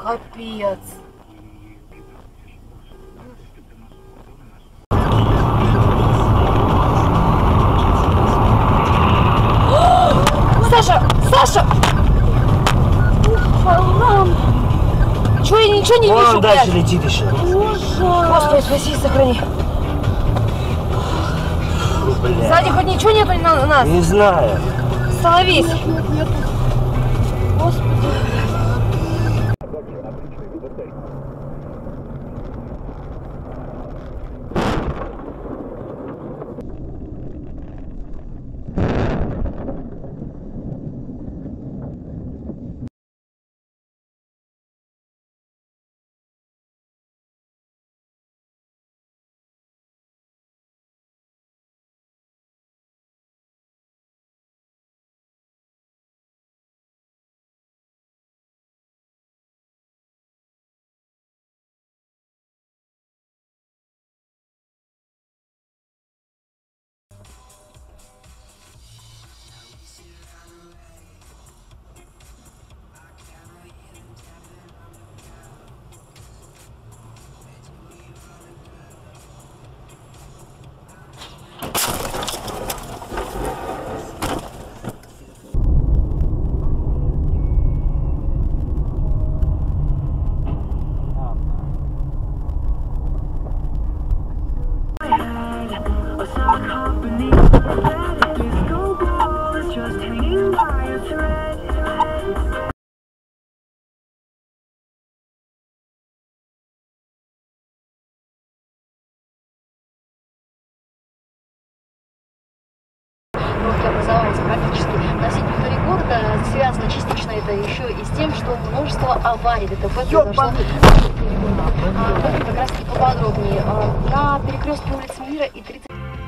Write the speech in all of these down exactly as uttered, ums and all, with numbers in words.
Капец. Саша! Саша! Чего я ничего не вижу? Он дальше летит еще. Господи, спаси и сохрани. Бля. Сзади хоть ничего нету на нас? Не знаю. Становись. Нет, нет. Господи. Образовалось практически на всей территории города. Связано частично это еще и с тем, что множество аварий ДТП произошло. Как раз таки поподробнее. На перекрестке улиц Мира и тридцать.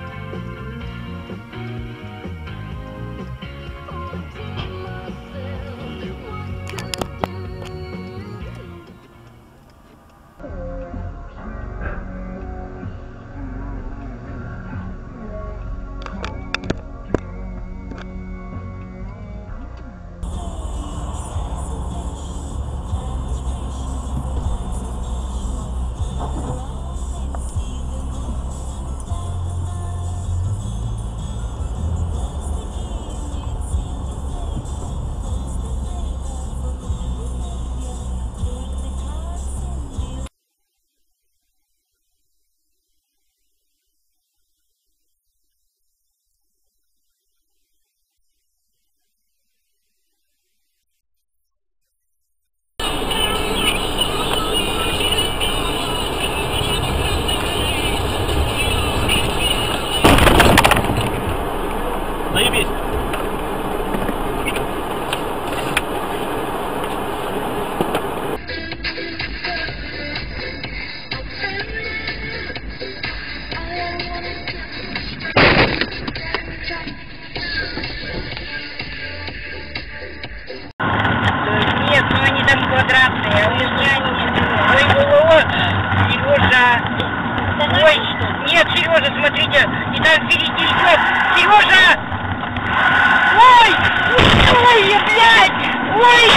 Ой, нет, Сережа, смотрите, и там впереди идет. Сережа! Ой! Ой, блядь! Ой!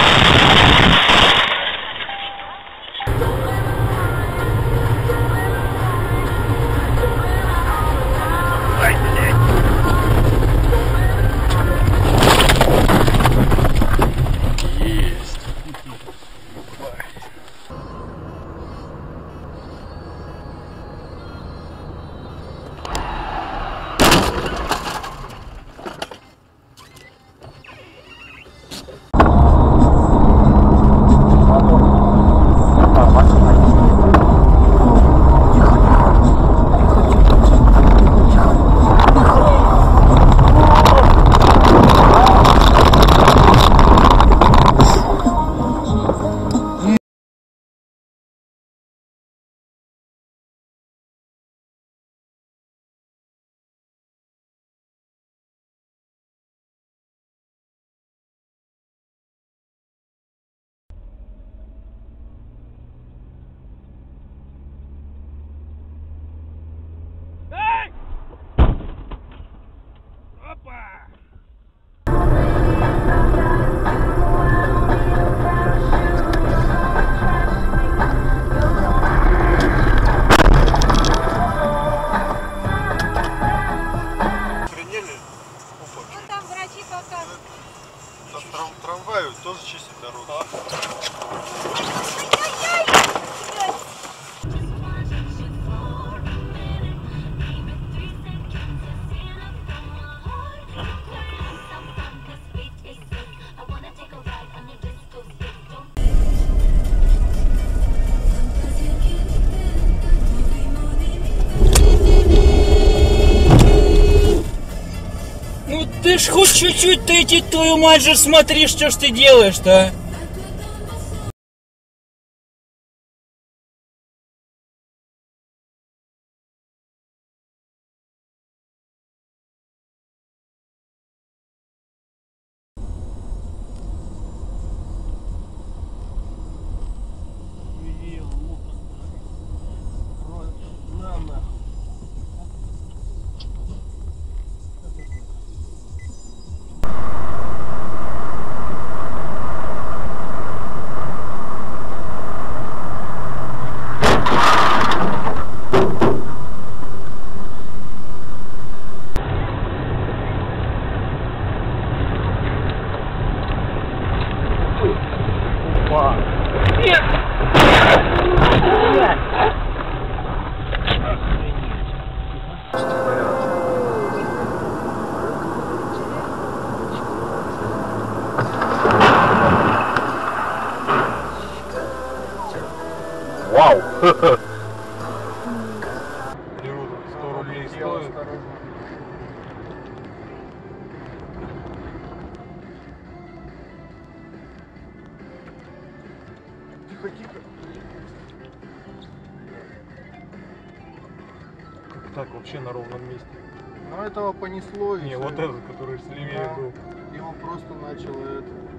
хоть чуть-чуть ты эти, твою мать же, смотри, что ж ты делаешь-то, а? Вау! сто рублей стоит. Тихо, тихо. Как так вообще на ровном месте? Ну этого понесло. Не, вот этот, который с левее был. Его просто начало это.